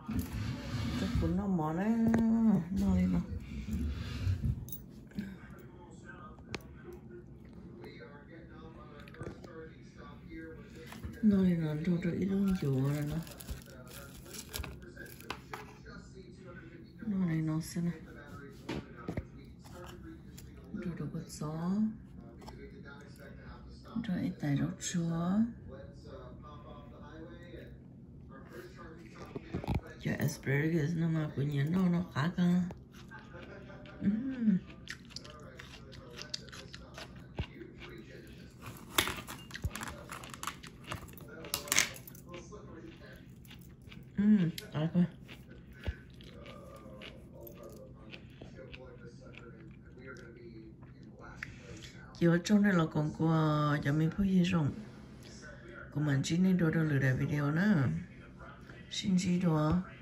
chắc cũng nó mỏ đấy nó đi nó nó đi nó cho ít luôn chùa rồi nó này nó xem này cho được bớt gió cho ít tài rau chúa cho asparagus nó mà của nhà nó khá cơ à coi chỉ ở trong đây là còn của cho mình phải dùng của mình chỉ nên đồ đồ lửa video nữa xin chỉ đồ